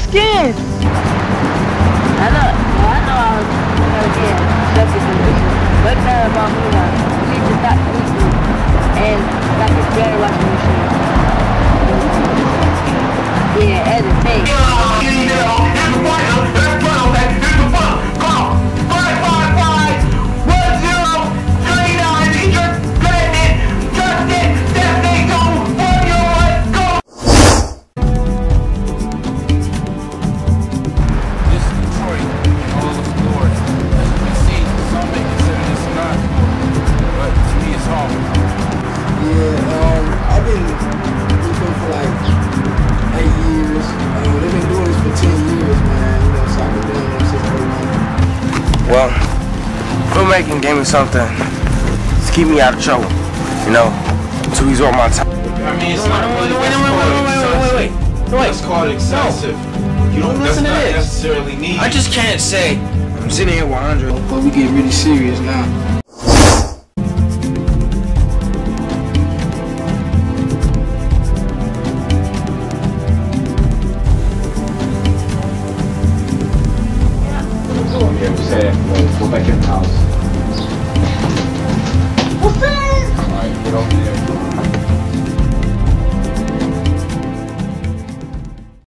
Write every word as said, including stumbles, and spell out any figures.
skins. I know, well, I know I was gonna get subject to this, but it's not about me now. You need to stop eating and stop this dairy washing machine. Yeah, as a thing. Well, filmmaking gave me something to keep me out of trouble, you know, to resort my time. I mean, it's not really wait, wait, wait, wait, wait, wait, wait, wait. That's called excessive. No. You don't, that's listen to not this. necessarily needed. I just can't say I'm sitting here one hundred. But we get really serious now. Yeah, we said, well, go back in the house.